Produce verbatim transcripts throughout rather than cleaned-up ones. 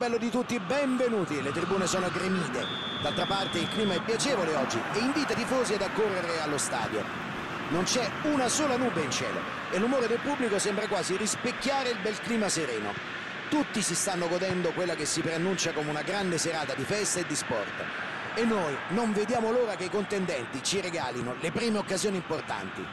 Bello di tutti, benvenuti, le tribune sono gremite. D'altra parte il clima è piacevole oggi e invita i tifosi ad accorrere allo stadio. Non c'è una sola nube in cielo e l'umore del pubblico sembra quasi rispecchiare il bel clima sereno. Tutti si stanno godendo quella che si preannuncia come una grande serata di festa e di sport. E noi non vediamo l'ora che i contendenti ci regalino le prime occasioni importanti.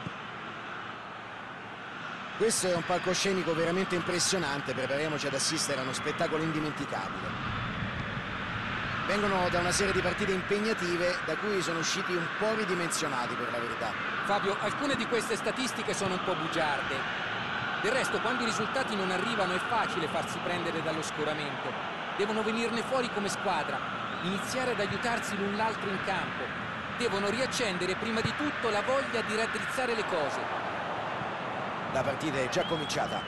Questo è un palcoscenico veramente impressionante, prepariamoci ad assistere a uno spettacolo indimenticabile. Vengono da una serie di partite impegnative da cui sono usciti un po' ridimensionati, per la verità. Fabio, alcune di queste statistiche sono un po' bugiarde. Del resto, quando i risultati non arrivano è facile farsi prendere dallo scoramento. Devono venirne fuori come squadra, iniziare ad aiutarsi l'un l'altro in campo. Devono riaccendere prima di tutto la voglia di raddrizzare le cose. La partita è già cominciata.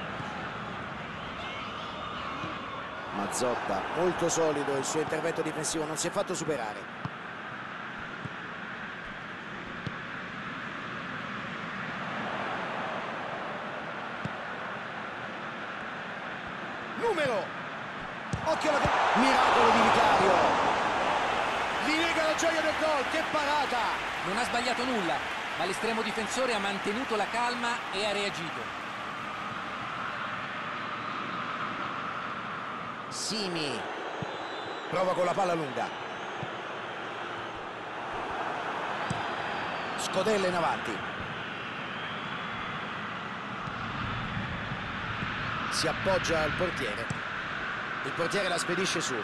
Mazzotta, molto solido il suo intervento difensivo, non si è fatto superare. Numero! Occhio alla... Miracolo di Vicario! Gli nega la gioia del gol, che parata! Non ha sbagliato nulla, ma l'estremo difensore ha mantenuto la calma e ha reagito. Simi prova con la palla lunga. Scodella in avanti. Si appoggia al portiere. Il portiere la spedisce su.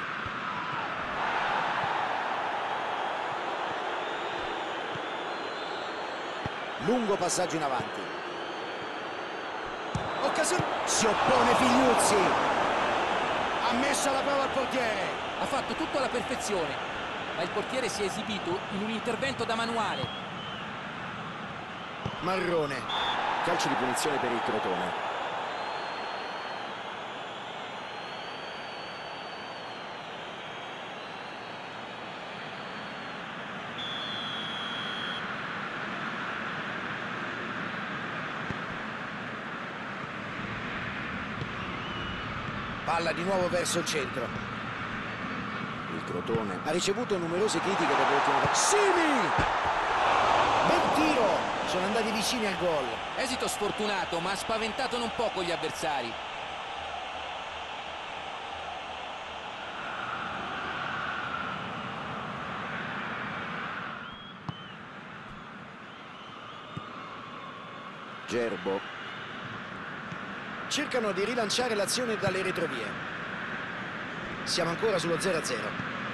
Lungo passaggio in avanti. Occasione. Si oppone Figliuzzi. Ha messo alla prova il portiere. Ha fatto tutto alla perfezione, ma il portiere si è esibito in un intervento da manuale. Marrone. Calcio di punizione per il Crotone. Palla di nuovo verso il centro. Il Crotone ha ricevuto numerose critiche dopo l'ultima partita. Simi! Bel tiro! Sono andati vicini al gol. Esito sfortunato, ma ha spaventato non poco gli avversari. Gerbo. Cercano di rilanciare l'azione dalle retrovie. Siamo ancora sullo zero a zero.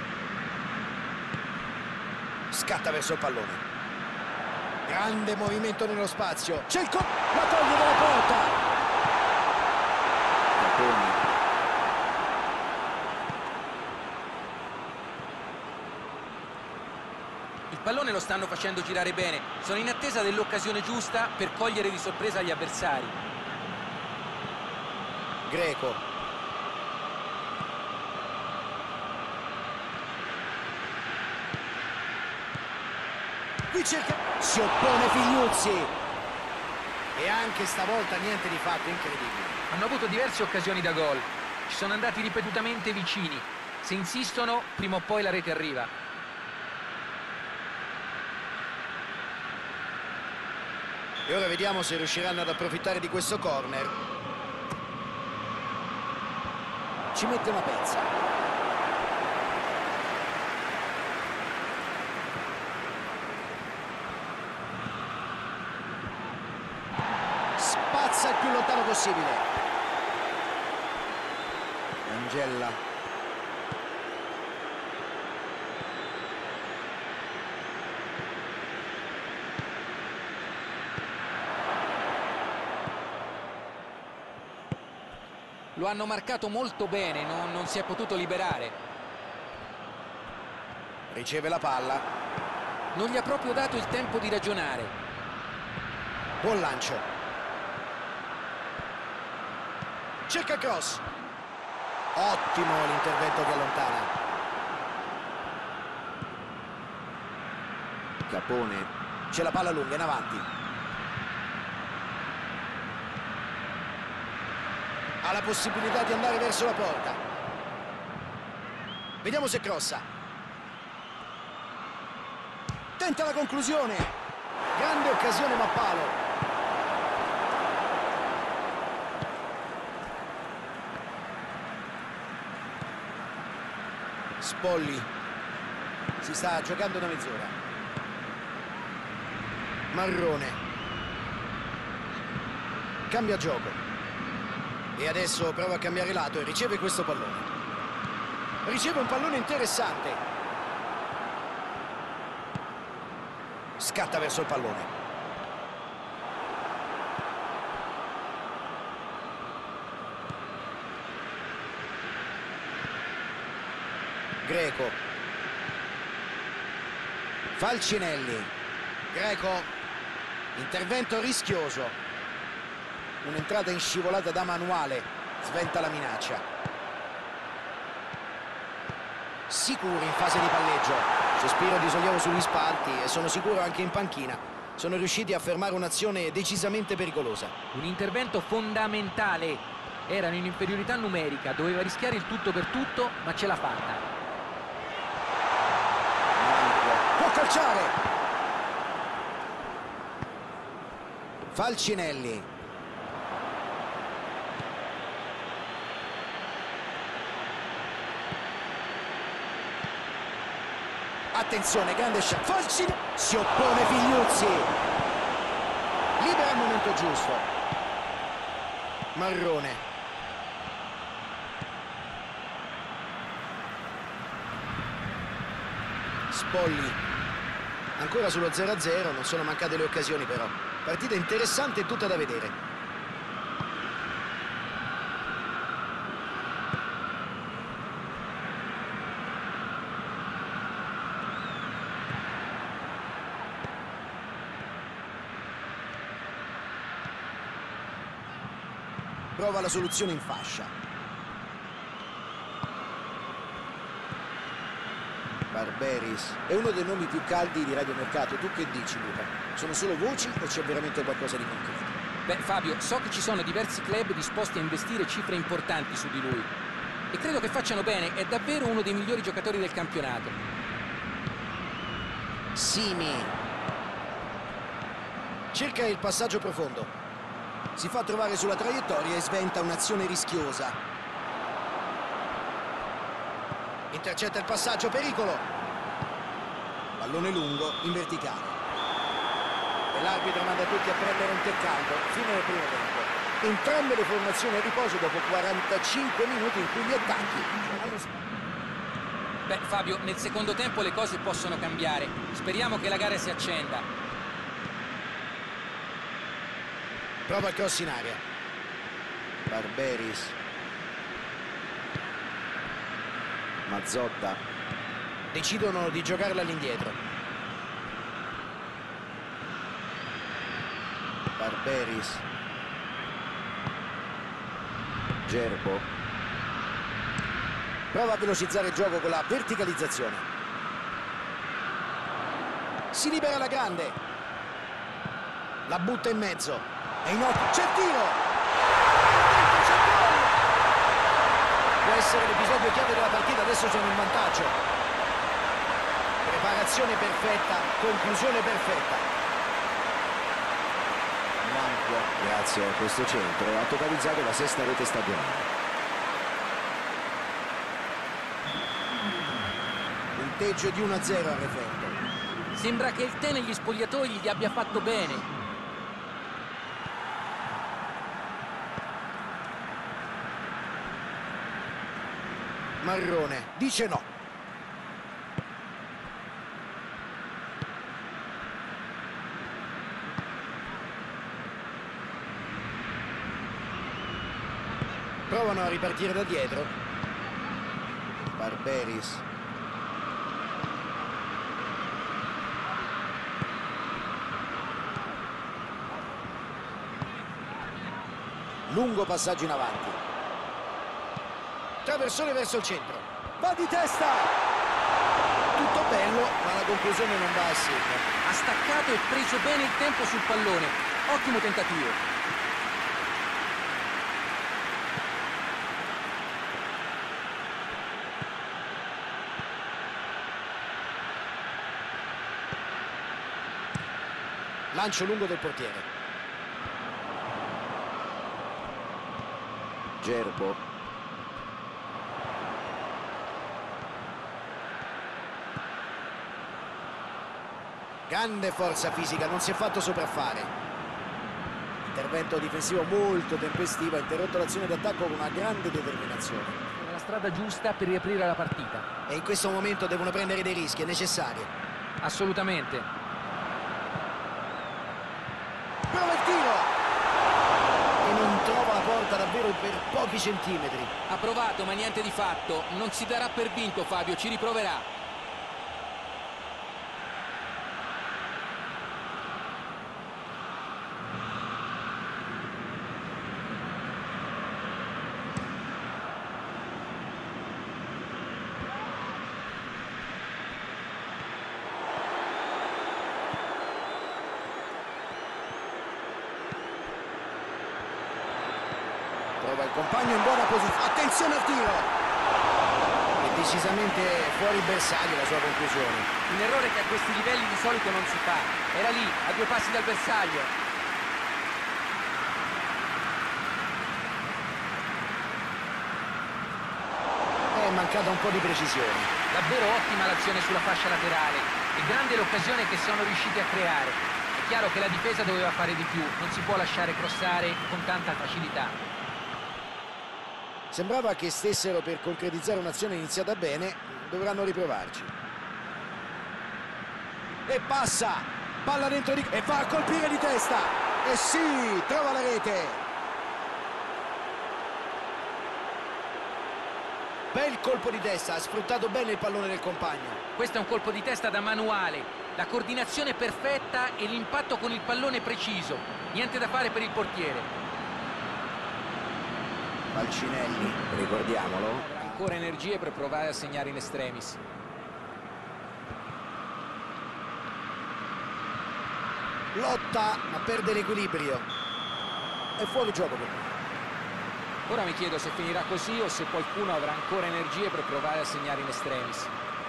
Scatta verso il pallone. Grande movimento nello spazio. C'è il colpo. La toglie dalla porta. Caponi. Il pallone lo stanno facendo girare bene. Sono in attesa dell'occasione giusta per cogliere di sorpresa gli avversari. Greco. Qui cerca... Si oppone Figliuzzi. E anche stavolta niente di fatto, incredibile. Hanno avuto diverse occasioni da gol. Ci sono andati ripetutamente vicini. Se insistono, prima o poi la rete arriva. E ora vediamo se riusciranno ad approfittare di questo corner. Ci mette una pezza. Spazza il più lontano possibile. Angella. Lo hanno marcato molto bene, non, non si è potuto liberare. Riceve la palla. Non gli ha proprio dato il tempo di ragionare. Buon lancio. Cerca cross. Ottimo l'intervento che allontana. Capone. C'è la palla lunga in avanti. Ha la possibilità di andare verso la porta. Vediamo se crossa. Tenta la conclusione. Grande occasione ma palo. Spolli. Si sta giocando da mezz'ora. Marrone. Cambia gioco. E adesso prova a cambiare lato e riceve questo pallone. Riceve un pallone interessante. Scatta verso il pallone. Greco. Falcinelli. Greco. Intervento rischioso. Un'entrata in scivolata da manuale. Sventa la minaccia. Sicuri in fase di palleggio. Sospiro di sollievo sugli spalti e sono sicuro anche in panchina. Sono riusciti a fermare un'azione decisamente pericolosa. Un intervento fondamentale. Erano in inferiorità numerica, doveva rischiare il tutto per tutto, ma ce l'ha fatta. Può calciare. Falcinelli. Attenzione, grande shot. Falcinelli. Si oppone Figliuzzi. Libera al momento giusto. Marrone. Spolli. Ancora sullo zero a zero, non sono mancate le occasioni però. Partita interessante e tutta da vedere. Prova la soluzione in fascia. Barberis è uno dei nomi più caldi di radiomercato. Tu che dici, Luca? Sono solo voci o c'è veramente qualcosa di concreto? Beh, Fabio, so che ci sono diversi club disposti a investire cifre importanti su di lui e credo che facciano bene. È davvero uno dei migliori giocatori del campionato. Simi cerca il passaggio profondo. Si fa trovare sulla traiettoria e sventa un'azione rischiosa. Intercetta il passaggio, pericolo. Pallone lungo in verticale. E l'arbitro manda tutti a prendere un tè caldo. Fine del primo tempo. Entrambe le formazioni a riposo dopo quarantacinque minuti in cui gli attacchi. Beh, Fabio, nel secondo tempo le cose possono cambiare. Speriamo che la gara si accenda. Prova il cross in aria. Barberis. Mazzotta. Decidono di giocarla all'indietro. Barberis. Gerbo. Prova a velocizzare il gioco con la verticalizzazione. Si libera la grande. La butta in mezzo. E in otto, c'è il tiro! C'è il gol! Può essere l'episodio chiave della partita, adesso sono in vantaggio. Preparazione perfetta, conclusione perfetta. Manco, grazie a questo centro, ha totalizzato la sesta rete stagionale. Punteggio di uno a zero al referto. Sembra che il tè negli spogliatoi gli abbia fatto bene. Marrone dice no. Provano a ripartire da dietro. Barberis. Lungo passaggio in avanti. Traversone verso il centro. Va di testa! Tutto bello, ma la conclusione non va a segno. Ha staccato e preso bene il tempo sul pallone. Ottimo tentativo. Lancio lungo del portiere. Gerbo. Grande forza fisica, non si è fatto sopraffare. Intervento difensivo molto tempestivo, ha interrotto l'azione d'attacco con una grande determinazione. È la strada giusta per riaprire la partita. E in questo momento devono prendere dei rischi, è necessario. Assolutamente. Prova il tiro! E non trova la porta davvero per pochi centimetri. Ha provato, ma niente di fatto. Non si darà per vinto, Fabio, ci riproverà. Trova il compagno in buona posizione. Attenzione al tiro! È decisamente fuori bersaglio la sua conclusione. Un errore che a questi livelli di solito non si fa. Era lì, a due passi dal bersaglio. È mancata un po' di precisione. Davvero ottima l'azione sulla fascia laterale. E grande l'occasione che sono riusciti a creare. È chiaro che la difesa doveva fare di più. Non si può lasciare crossare con tanta facilità. Sembrava che stessero per concretizzare un'azione iniziata bene, dovranno riprovarci. E passa, palla dentro di... e va a colpire di testa. E sì, trova la rete. Bel colpo di testa, ha sfruttato bene il pallone del compagno. Questo è un colpo di testa da manuale. La coordinazione perfetta e l'impatto con il pallone preciso. Niente da fare per il portiere. Falcinelli, ricordiamolo. Avrà ancora energie per provare a segnare in extremis. Lotta, ma perde l'equilibrio. È fuori gioco per me. Ora mi chiedo se finirà così o se qualcuno avrà ancora energie per provare a segnare in extremis.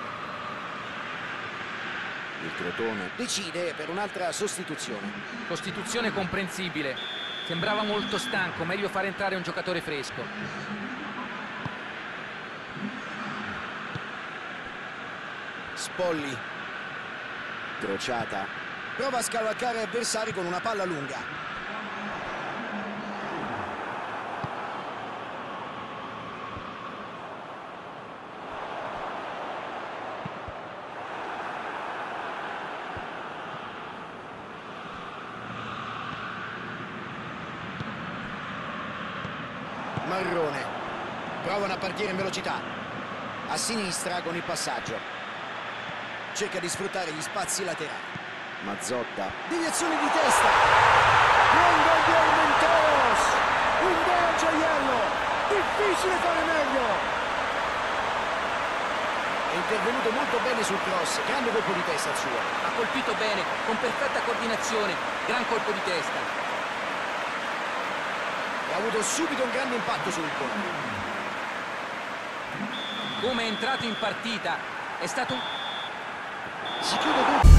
Il Crotone decide per un'altra sostituzione. Sostituzione comprensibile. Sembrava molto stanco, meglio fare entrare un giocatore fresco. Spolli. Crociata. Prova a scavalcare avversari con una palla lunga. Marrone. Provano a partire in velocità. A sinistra con il passaggio. Cerca di sfruttare gli spazi laterali. Mazzotta. Deviazione di testa. Buon gol di Armenteros. Un vero gioiello. Difficile fare meglio. È intervenuto molto bene sul cross. Grande colpo di testa il suo. Ha colpito bene, con perfetta coordinazione. Gran colpo di testa. Ha avuto subito un grande impatto sul colpo. Come è entrato in partita, è stato un... Si chiude tutto.